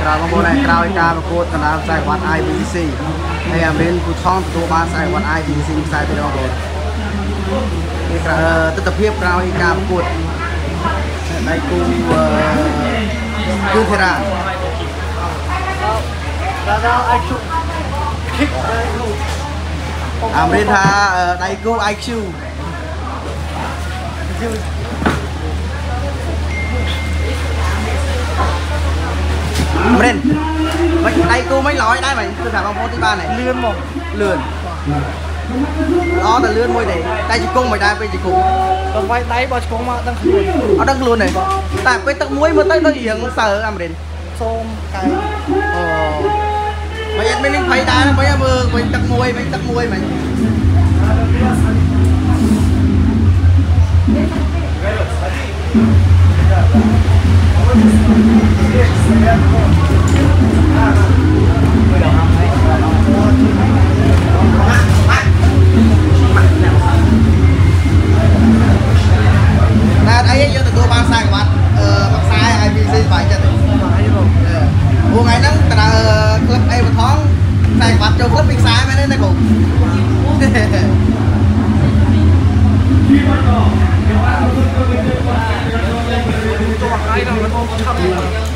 ក្រៅមកនេះក្រៅការប្រកួតកណ្ដាលខ្សែវត្ត IBC ហើយអាមេនគូថងទទួលបានខ្សែវត្ត IBC ខ្សែទី1បងប្អូននេះក្រៅទស្សនវិជ្ជាក្រៅការប្រកួតដៃគូគឺធារាអាមេនថាដៃគូ IQ មិនមិនដៃគូមិនឡយដែរមិនគឺថាបងប្អូនទីបាននេះលឿនមកលឿនល្អតែលឿនមួយទេតែជង្គង់មិនដែរពេលជង្គង់ដល់វាយដៃបើជង្គង់មកដឹងខ្លួនអត់ដឹងខ្លួនទេតែពេលទឹកមួយមើលទៅដូចរៀងសើអាមេរិនសូមកែអូមិនអត់មាននឹងភ័យដែរមិនមើលវិញទឹកមួយវិញទឹកមួយមិនតែអីយើងទទួលបានខ្សែក្បាត់មួយខ្សែ IBC បាយចិត្តហ្នឹងពួកថ្ងៃហ្នឹងតើក្លឹបអីបថងខ្សែក្បាត់ចូលក្លឹបពីខ្សែមែនទេណាគ្រូទៅថ្ងៃហ្នឹង